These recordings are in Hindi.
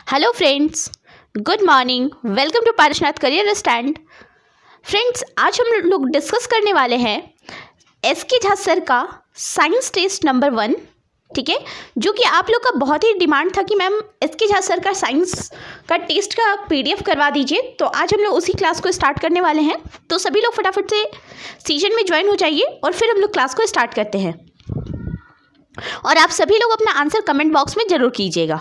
Hello friends, good morning. Welcome to Parasnath career stand. Friends, आज हम लोग डिस्कस करने वाले हैं एसके झा सर का साइंस टेस्ट नंबर 1, ठीक है, जो कि आप लोग का बहुत ही डिमांड था कि मैम एसके झा सर का साइंस का टेस्ट का पीडीएफ करवा दीजिए। तो आज हम लोग उसी क्लास को स्टार्ट करने वाले हैं। तो सभी लोग फटाफट से सेशन में ज्वाइन हो जाइए और फिर हम लोग क्लास को स्टार्ट करते हैं। और आप सभी लोग अपना आंसर कमेंट बॉक्स में ज़रूर कीजिएगा।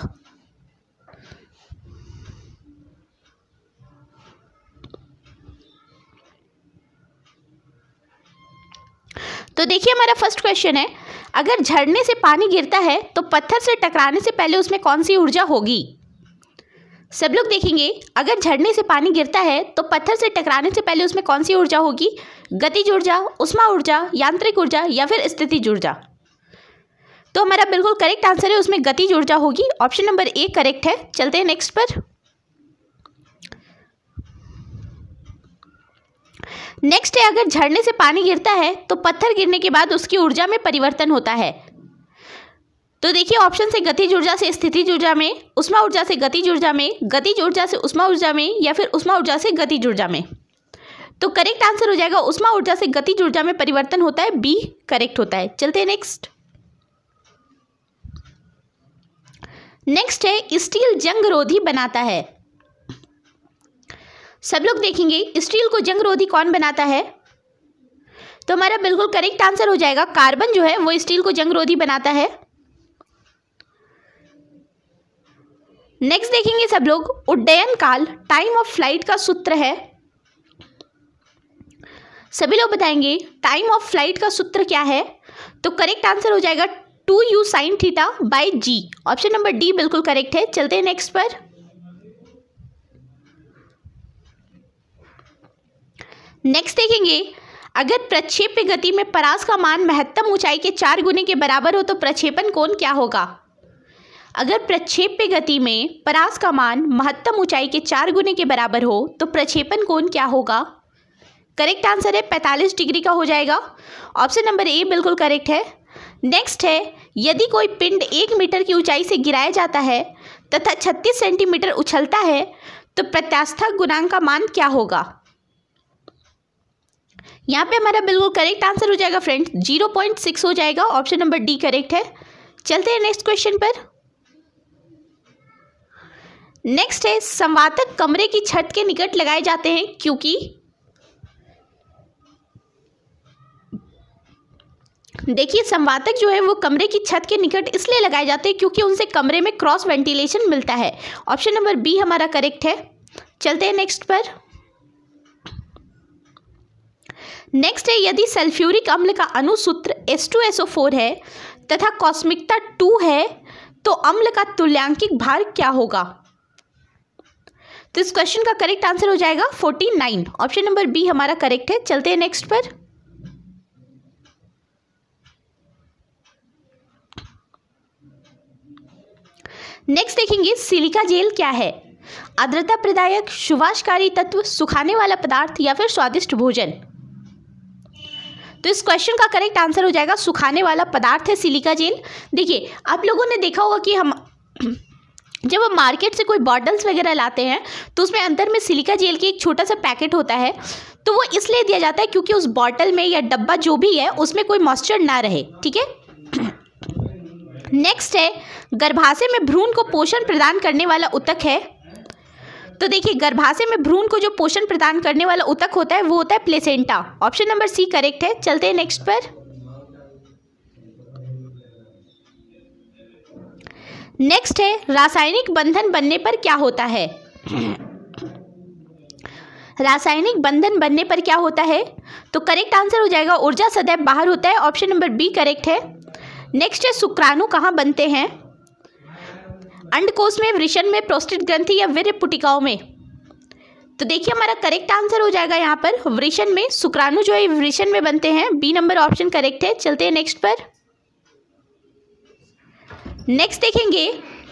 तो देखिए, हमारा फर्स्ट क्वेश्चन है, अगर झरने से पानी गिरता है तो पत्थर से टकराने से पहले उसमें कौन सी ऊर्जा होगी। सब लोग देखेंगे, अगर झरने से पानी गिरता है तो पत्थर से टकराने से पहले उसमें कौन सी ऊर्जा होगी। गतिज ऊर्जा, उष्मा ऊर्जा, यांत्रिक ऊर्जा या फिर स्थितिज ऊर्जा। तो हमारा बिल्कुल करेक्ट आंसर है, उसमें गतिज ऊर्जा होगी। ऑप्शन नंबर ए करेक्ट है। चलते हैं नेक्स्ट पर। नेक्स्ट है, अगर झरने से पानी गिरता है तो पत्थर गिरने के बाद उसकी ऊर्जा में परिवर्तन होता है। तो देखिए, ऑप्शन से गतिज ऊर्जा से स्थितिज ऊर्जा में, उष्मा ऊर्जा से गतिज ऊर्जा में, गतिज ऊर्जा से उष्मा ऊर्जा में या फिर उष्मा ऊर्जा से गतिज ऊर्जा में। तो करेक्ट आंसर हो जाएगा उष्मा ऊर्जा से गतिज ऊर्जा में परिवर्तन होता है, बी करेक्ट होता है। चलते हैं नेक्स्ट। नेक्स्ट है, स्टील जंगरोधी बनाता है। सब लोग देखेंगे, स्टील को जंगरोधी कौन बनाता है। तो हमारा बिल्कुल करेक्ट आंसर हो जाएगा कार्बन जो है वो स्टील को जंगरोधी बनाता है। नेक्स्ट देखेंगे सब लोग, उड्डयन काल टाइम ऑफ फ्लाइट का सूत्र है। सभी लोग बताएंगे टाइम ऑफ फ्लाइट का सूत्र क्या है। तो करेक्ट आंसर हो जाएगा 2u sin theta by g. Option number D बिल्कुल करेक्ट है। चलते हैं नेक्स्ट पर। नेक्स्ट देखेंगे, अगर प्रक्षेप्य गति में परास का मान महत्तम ऊंचाई के 4 गुने के बराबर हो तो प्रक्षेपण कोण क्या होगा। अगर प्रक्षेप्य गति में परास का मान महत्तम ऊंचाई के 4 गुने के बराबर हो तो प्रक्षेपण कोण क्या होगा। करेक्ट आंसर है 45 डिग्री का हो जाएगा। ऑप्शन नंबर ए बिल्कुल करेक्ट है। नेक्स्ट है, यदि कोई पिंड 1 मीटर की ऊंचाई से गिराया जाता है तथा 36 सेंटीमीटर उछलता है तो प्रत्यास्थ गुणांक का मान क्या होगा। यहाँ पे हमारा बिल्कुल करेक्ट आंसर हो जाएगा फ्रेंड्स 0.6 हो जाएगा। ऑप्शन नंबर डी करेक्ट है। चलते हैं नेक्स्ट क्वेश्चन पर। नेक्स्ट है, संवातक कमरे की छत के निकट लगाए जाते हैं क्योंकि। देखिए, संवातक जो है वो कमरे की छत के निकट इसलिए लगाए जाते हैं क्योंकि उनसे कमरे में क्रॉस वेंटिलेशन मिलता है। ऑप्शन नंबर बी हमारा करेक्ट है। चलते हैं नेक्स्ट पर। नेक्स्ट है, यदि सल्फ्यूरिक अम्ल का अणुसूत्र H2SO4 है तथा कॉस्मिकता 2 है तो अम्ल का तुल्यांकिक भार क्या होगा। तो इस क्वेश्चन का करेक्ट आंसर हो जाएगा 49। ऑप्शन नंबर बी हमारा करेक्ट है। चलते हैं नेक्स्ट पर। नेक्स्ट देखेंगे, सिलिका जेल क्या है। आर्द्रता प्रदायक, सुवासकारी तत्व, सुखाने वाला पदार्थ या फिर स्वादिष्ट भोजन। तो इस क्वेश्चन का करेक्ट आंसर हो जाएगा सुखाने वाला पदार्थ है सिलिका जेल। देखिए, आप लोगों ने देखा होगा कि हम जब हम मार्केट से कोई बॉटल्स वगैरह लाते हैं तो उसमें अंदर में सिलिका जेल की एक छोटा सा पैकेट होता है। तो वो इसलिए दिया जाता है क्योंकि उस बॉटल में या डब्बा जो भी है उसमें कोई मॉइस्चर ना रहे, ठीक है। नेक्स्ट है, गर्भाशय में भ्रूण को पोषण प्रदान करने वाला ऊतक है। तो देखिए, गर्भाशय में भ्रूण को जो पोषण प्रदान करने वाला ऊतक होता है वो होता है placenta. Option number C correct है। चलते हैं नेक्स्ट पर। नेक्स्ट है, रासायनिक बंधन बनने पर क्या होता है। रासायनिक बंधन बनने पर क्या होता है। तो करेक्ट आंसर हो जाएगा ऊर्जा सदैव बाहर होता है। ऑप्शन नंबर बी करेक्ट है। नेक्स्ट है, शुक्राणु कहाँ बनते हैं। अंडकोश में, वृषण में, प्रोस्टेट ग्रंथि या वीर्य पुटिकाओं में। तो देखिए, हमारा करेक्ट आंसर हो जाएगा यहाँ पर वृषण में। शुक्राणु जो है वृषण में बनते हैं। बी नंबर ऑप्शन करेक्ट है। चलते हैं नेक्स्ट पर। नेक्स्ट देखेंगे,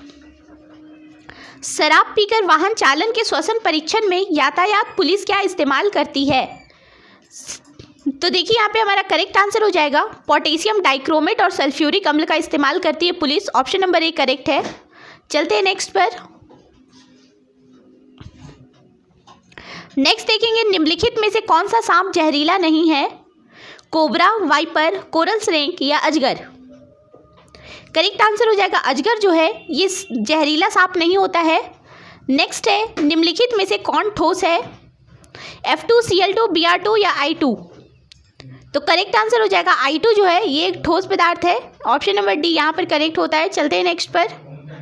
शराब पीकर वाहन चालन के श्वसन परीक्षण में यातायात पुलिस क्या इस्तेमाल करती है। तो देखिए, यहाँ पे हमारा करेक्ट आंसर हो जाएगा पोटेशियम डाइक्रोमेट और सल्फ्यूरिक अम्ल का इस्तेमाल करती है police. Option number A correct है। चलते हैं नेक्स्ट पर। नेक्स्ट देखेंगे निम्नलिखित में से कौन सा सांप जहरीला नहीं है? कोबरा, वाइपर, कोरल स्नेक या अजगर। करेक्ट आंसर हो जाएगा अजगर जो है ये जहरीला सांप नहीं होता है। नेक्स्ट है निम्नलिखित में से कौन ठोस है? F2Cl2, Br2 या I2। तो करेक्ट आंसर हो जाएगा I2 जो है ये एक ठोस पदार्थ है। ऑप्शन नंबर डी यहाँ पर करेक्ट होता है। चलते हैं नेक्स्ट पर।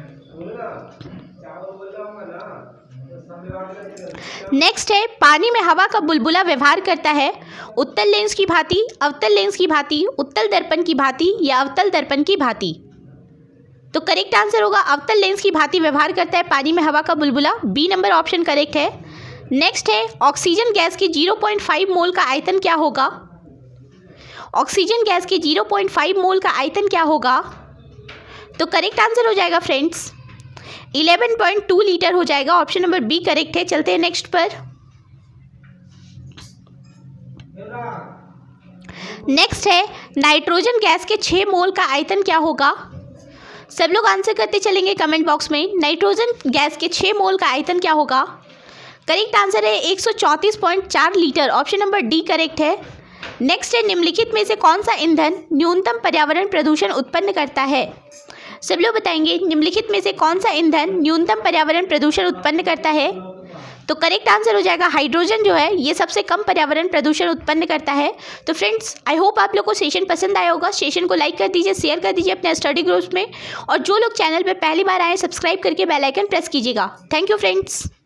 नेक्स्ट है पानी में हवा का बुलबुला व्यवहार करता है उत्तल लेंस की भांति, अवतल लेंस की भांति, उत्तल दर्पण की भांति या अवतल दर्पण की भांति। तो करेक्ट आंसर होगा अवतल लेंस की भांति व्यवहार करता है पानी में हवा का बुलबुला। बी नंबर ऑप्शन करेक्ट है। नेक्स्ट है ऑक्सीजन गैस के 0.5 मोल का आयतन क्या होगा? ऑक्सीजन गैस के 0.5 मोल का आयतन क्या होगा? तो करेक्ट आंसर हो जाएगा फ्रेंड्स 11.2 लीटर हो जाएगा। ऑप्शन नंबर बी करेक्ट है। चलते हैं नेक्स्ट पर। नेक्स्ट है नाइट्रोजन गैस के 6 मोल का आयतन क्या होगा? सब लोग आंसर करते चलेंगे कमेंट बॉक्स में। नाइट्रोजन गैस के 6 मोल का आयतन क्या होगा? करेक्ट आंसर है 134.4 litre. Option number D correct है। नेक्स्ट है निम्नलिखित में से कौन सा ईंधन न्यूनतम पर्यावरण प्रदूषण उत्पन्न करता है? सब लोग बताएंगे निम्नलिखित में से कौन सा ईंधन न्यूनतम पर्यावरण प्रदूषण उत्पन्न करता है? तो करेक्ट आंसर हो जाएगा हाइड्रोजन जो है ये सबसे कम पर्यावरण प्रदूषण उत्पन्न करता है। तो फ्रेंड्स आई होप आप लोग को सेशन पसंद आया होगा। सेशन को लाइक कर दीजिए, शेयर कर दीजिए अपने स्टडी ग्रुप्स में, और जो लोग चैनल पर पहली बार आए सब्सक्राइब करके बेल आइकन प्रेस कीजिएगा। Thank you friends.